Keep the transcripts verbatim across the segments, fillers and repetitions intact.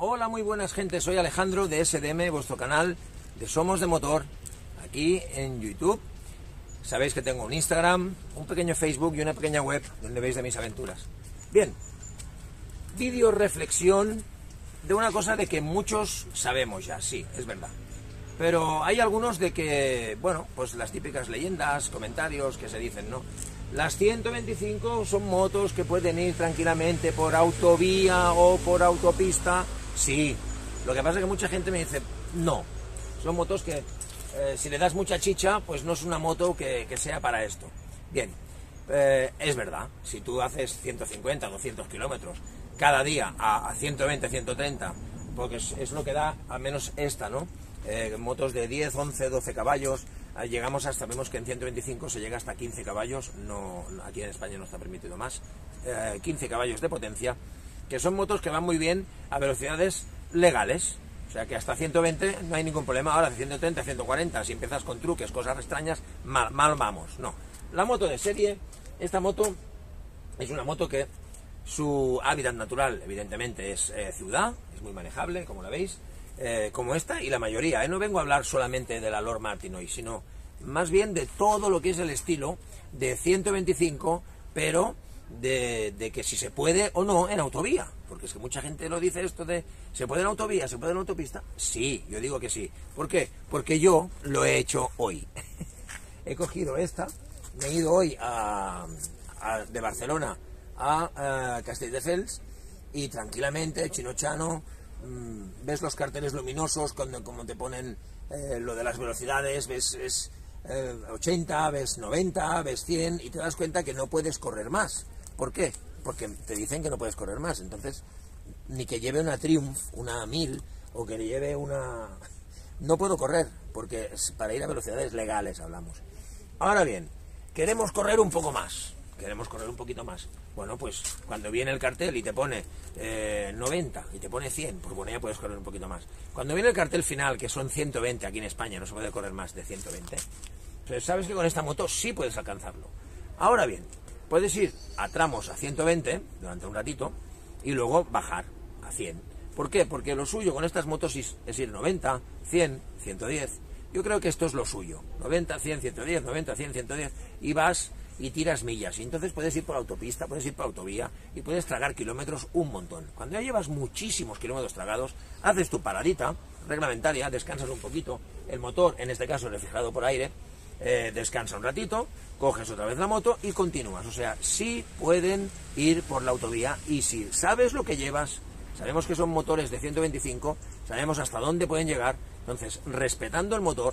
Hola, muy buenas gente, soy Alejandro de S D M, vuestro canal de Somos de Motor, aquí en YouTube. Sabéis que tengo un Instagram, un pequeño Facebook y una pequeña web donde veis de mis aventuras. Bien, vídeo reflexión de una cosa de que muchos sabemos ya, sí, es verdad. Pero hay algunos de que, bueno, pues las típicas leyendas, comentarios que se dicen, ¿no? Las ciento veinticinco son motos que pueden ir tranquilamente por autovía o por autopista. Sí, lo que pasa es que mucha gente me dice, no, son motos que eh, si le das mucha chicha, pues no es una moto que, que sea para esto. Bien, eh, es verdad, si tú haces ciento cincuenta, doscientos kilómetros cada día a, a ciento veinte, ciento treinta, porque es, es lo que da, al menos esta, ¿no? Eh, motos de diez, once, doce caballos, eh, llegamos hasta, vemos que en ciento veinticinco se llega hasta quince caballos, no, aquí en España no está permitido más, eh, quince caballos de potencia, que son motos que van muy bien a velocidades legales, o sea que hasta ciento veinte no hay ningún problema. Ahora de ciento treinta, ciento cuarenta, si empiezas con truques, cosas extrañas, mal, mal vamos, no. La moto de serie, esta moto es una moto que su hábitat natural evidentemente es eh, ciudad, es muy manejable, como la veis, eh, como esta y la mayoría, ¿eh? No vengo a hablar solamente de la Lord Martin hoy, sino más bien de todo lo que es el estilo de ciento veinticinco, pero de, de que si se puede o no en autovía, porque es que mucha gente lo dice esto de ¿se puede en autovía, se puede en autopista? Sí, yo digo que sí. ¿Por qué? Porque yo lo he hecho hoy. He cogido esta, me he ido hoy a, a, de Barcelona a, a Castelldefels y tranquilamente, chinochano, mmm, ves los carteles luminosos cuando como te ponen eh, lo de las velocidades, ves es, eh, ochenta, ves noventa, ves cien y te das cuenta que no puedes correr más. ¿Por qué? Porque te dicen que no puedes correr más, entonces ni que lleve una Triumph, una mil, o que le lleve una... No puedo correr, porque para ir a velocidades legales hablamos. Ahora bien, queremos correr un poco más, queremos correr un poquito más. Bueno, pues cuando viene el cartel y te pone eh, noventa y te pone cien, pues bueno, ya puedes correr un poquito más. Cuando viene el cartel final, que son ciento veinte, aquí en España no se puede correr más de ciento veinte, pues sabes que con esta moto sí puedes alcanzarlo. Ahora bien, puedes ir a tramos a ciento veinte durante un ratito y luego bajar a cien. ¿Por qué? Porque lo suyo con estas motos es ir noventa, cien, ciento diez. Yo creo que esto es lo suyo. noventa, cien, ciento diez, noventa, cien, ciento diez. Y vas y tiras millas. Y entonces puedes ir por autopista, puedes ir por autovía y puedes tragar kilómetros un montón. Cuando ya llevas muchísimos kilómetros tragados, haces tu paradita reglamentaria, descansas un poquito. El motor, en este caso refrigerado por aire, Eh, descansa un ratito, coges otra vez la moto y continúas. O sea, sí pueden ir por la autovía y si sabes lo que llevas, sabemos que son motores de ciento veinticinco, sabemos hasta dónde pueden llegar, entonces respetando el motor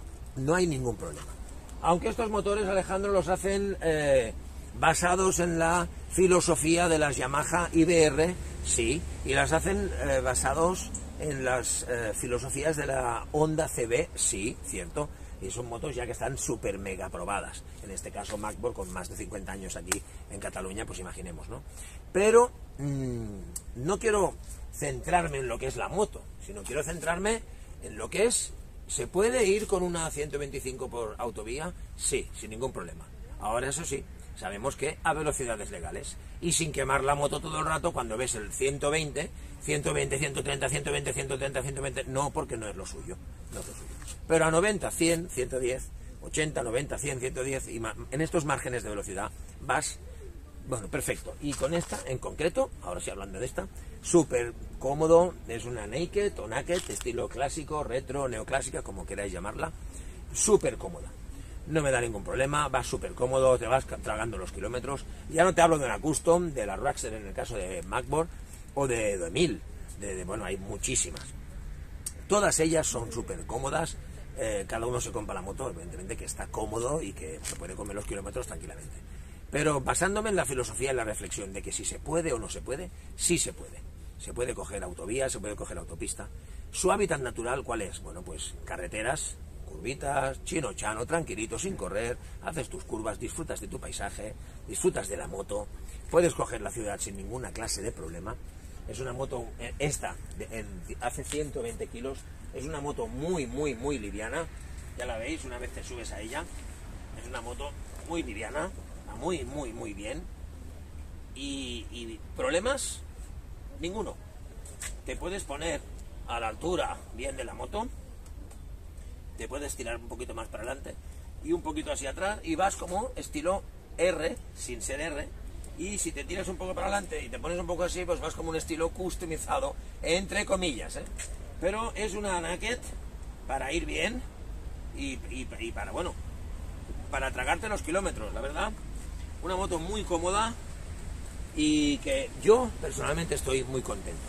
no hay ningún problema. Aunque estos motores, Alejandro, los hacen eh, basados en la filosofía de las Yamaha I B R, sí, y las hacen eh, basados en las eh, filosofías de la Honda C B, sí, cierto. Y son motos ya que están súper mega probadas. En este caso Magborg, con más de cincuenta años aquí en Cataluña, pues imaginemos, ¿no? Pero mmm, no quiero centrarme en lo que es la moto, sino quiero centrarme en lo que es, ¿se puede ir con una ciento veinticinco por autovía? Sí, sin ningún problema. Ahora eso sí, sabemos que a velocidades legales y sin quemar la moto todo el rato cuando ves el ciento veinte, ciento veinte, ciento treinta, ciento veinte, ciento treinta, ciento veinte, no, porque no es lo suyo, no es lo suyo. Pero a noventa, cien, ciento diez, ochenta, noventa, cien, ciento diez y en estos márgenes de velocidad vas, bueno, perfecto. Y con esta en concreto, ahora sí hablando de esta, súper cómodo, es una naked o naked, estilo clásico, retro, neoclásica, como queráis llamarla, súper cómoda. No me da ningún problema, vas súper cómodo, te vas tragando los kilómetros. Ya no te hablo de una custom, de la Roadster en el caso de Magborg, o de, de mil, de, de, bueno, hay muchísimas. Todas ellas son súper cómodas, eh, cada uno se compra la moto, evidentemente que está cómodo y que se puede comer los kilómetros tranquilamente. Pero basándome en la filosofía y la reflexión de que si se puede o no se puede, sí se puede. Se puede coger autovía, se puede coger autopista. ¿Su hábitat natural cuál es? Bueno, pues carreteras, curvitas, chino chano, tranquilito, sin correr, haces tus curvas, disfrutas de tu paisaje, disfrutas de la moto, puedes coger la ciudad sin ninguna clase de problema. Es una moto, esta, de, en, hace ciento veinte kilos, es una moto muy, muy, muy liviana, ya la veis, una vez te subes a ella, es una moto muy liviana, muy, muy, muy bien, y, y problemas, ninguno. te puedes poner a la altura bien de la moto, te puedes tirar un poquito más para adelante y un poquito hacia atrás y vas como estilo R, sin ser R, y si te tiras un poco para adelante y te pones un poco así, pues vas como un estilo customizado, entre comillas, ¿eh? Pero es una naked para ir bien y, y, y para, bueno, para tragarte los kilómetros, la verdad. Una moto muy cómoda y que yo personalmente estoy muy contento.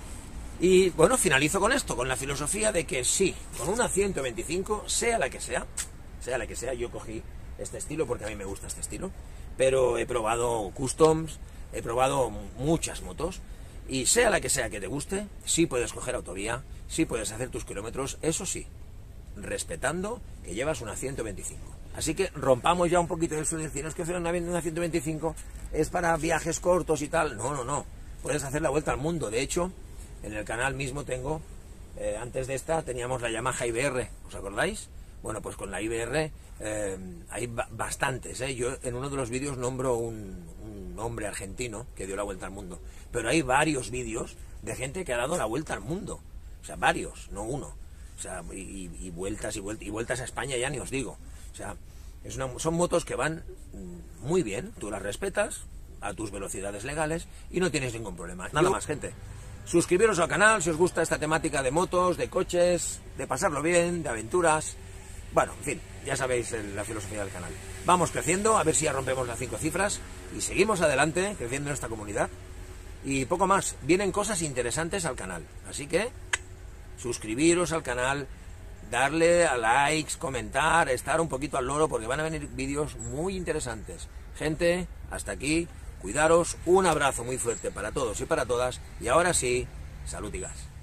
Y bueno, finalizo con esto, con la filosofía de que sí, con una ciento veinticinco, sea la que sea, sea la que sea, yo cogí este estilo porque a mí me gusta este estilo, pero he probado customs, he probado muchas motos, y sea la que sea que te guste, sí puedes coger autovía, sí puedes hacer tus kilómetros, eso sí, respetando que llevas una ciento veinticinco. Así que rompamos ya un poquito de eso de decir, no es que hacer una, una ciento veinticinco es para viajes cortos y tal. No, no, no, puedes hacer la vuelta al mundo. De hecho, en el canal mismo tengo, eh, antes de esta teníamos la Yamaha I B R, ¿os acordáis? Bueno, pues con la I B R eh, hay bastantes, ¿eh? Yo en uno de los vídeos nombro un, un hombre argentino que dio la vuelta al mundo, pero hay varios vídeos de gente que ha dado la vuelta al mundo, o sea, varios, no uno, o sea, y, y vueltas y vueltas, y vueltas a España ya ni os digo, o sea, es una, son motos que van muy bien, tú las respetas a tus velocidades legales y no tienes ningún problema. Nada más, gente. Suscribiros al canal si os gusta esta temática de motos, de coches, de pasarlo bien, de aventuras. Bueno, en fin, ya sabéis la filosofía del canal. Vamos creciendo, a ver si ya rompemos las cinco cifras y seguimos adelante, creciendo en esta comunidad. Y poco más, vienen cosas interesantes al canal. Así que, suscribiros al canal, darle a likes, comentar, estar un poquito al loro, porque van a venir vídeos muy interesantes. Gente, hasta aquí, cuidaros, un abrazo muy fuerte para todos y para todas. Y ahora sí, salud y gas.